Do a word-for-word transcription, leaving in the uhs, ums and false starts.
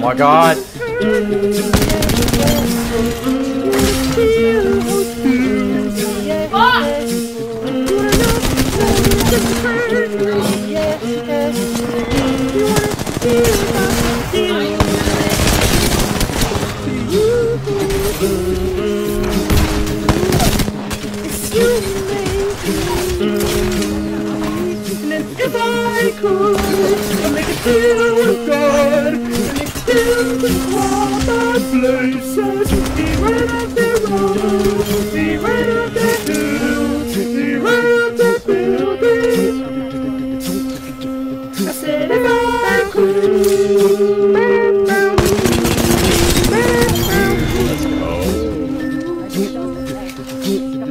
my god! If I could, I'd make a deal with God, and extend the proper places. Be right up the road, be right up the hill, be right up the building. I said if I could. Let's go.